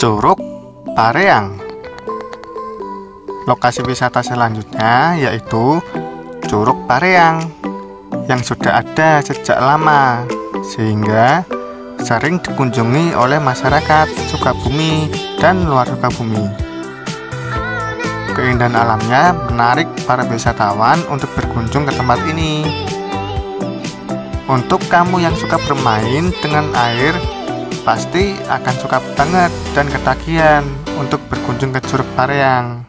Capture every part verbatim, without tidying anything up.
Curug Pareang. Lokasi wisata selanjutnya yaitu Curug Pareang yang sudah ada sejak lama sehingga sering dikunjungi oleh masyarakat Sukabumi dan luar Sukabumi. Keindahan alamnya menarik para wisatawan untuk berkunjung ke tempat ini. Untuk kamu yang suka bermain dengan air, pasti akan suka banget dan ketagihan untuk berkunjung ke Curug Pareang.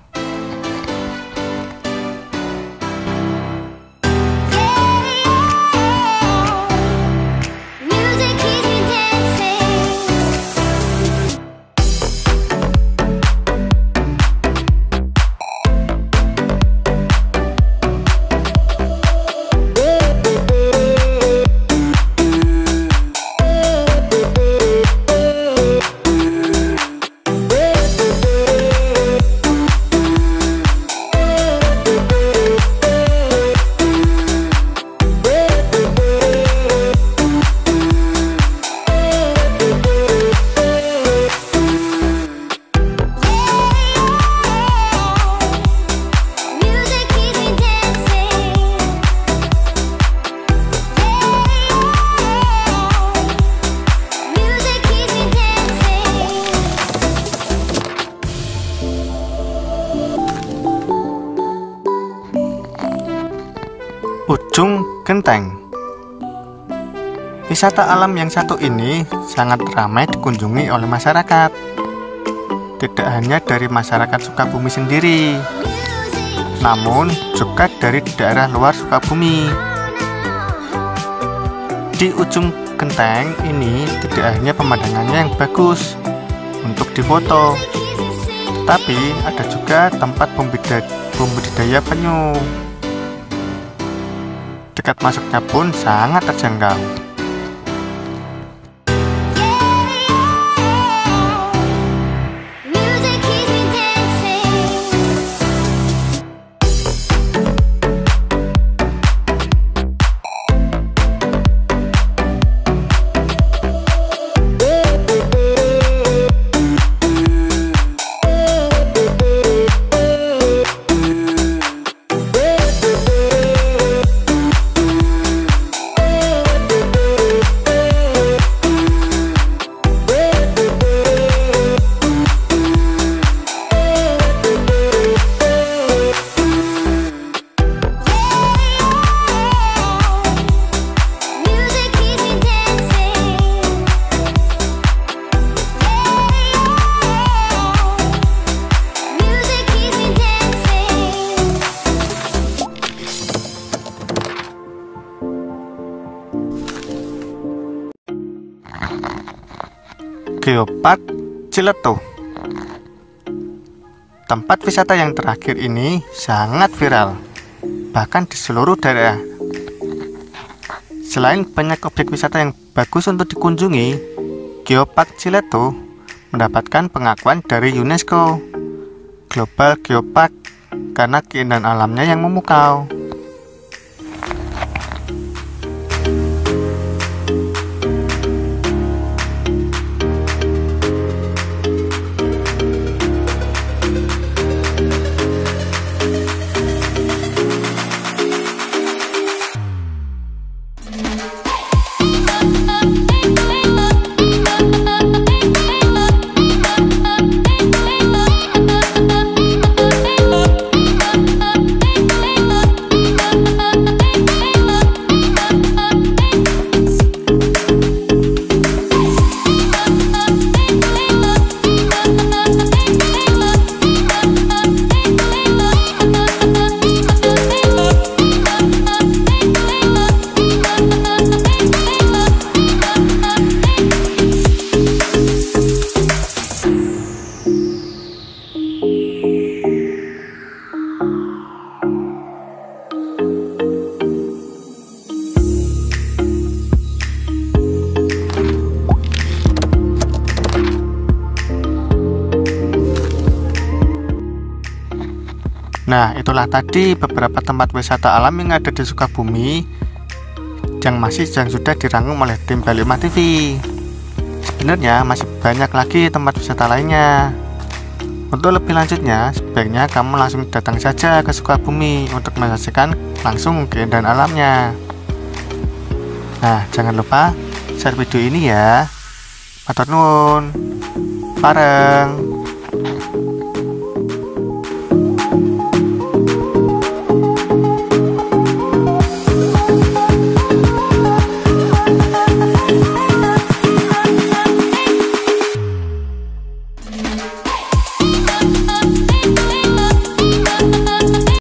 Ujung Genteng. Wisata alam yang satu ini sangat ramai dikunjungi oleh masyarakat. Tidak hanya dari masyarakat Sukabumi sendiri, namun juga dari daerah luar Sukabumi. Di Ujung Genteng ini tidak hanya pemandangannya yang bagus untuk difoto, tapi ada juga tempat pembudidaya penyu. Tiket masuknya pun sangat terjangkau. Geopark Ciletuh. Tempat wisata yang terakhir ini sangat viral, bahkan di seluruh daerah. Selain banyak objek wisata yang bagus untuk dikunjungi, Geopark Ciletuh mendapatkan pengakuan dari UNESCO Global Geopark karena keindahan alamnya yang memukau. Nah, itulah tadi beberapa tempat wisata alam yang ada di Sukabumi yang masih dan sudah dirangkum oleh tim Bali Uma T V. Sebenarnya masih banyak lagi tempat wisata lainnya. Untuk lebih lanjutnya, sebaiknya kamu langsung datang saja ke Sukabumi untuk menyaksikan langsung keindahan alamnya. Nah, jangan lupa share video ini ya. Matur nuwun. Bareng.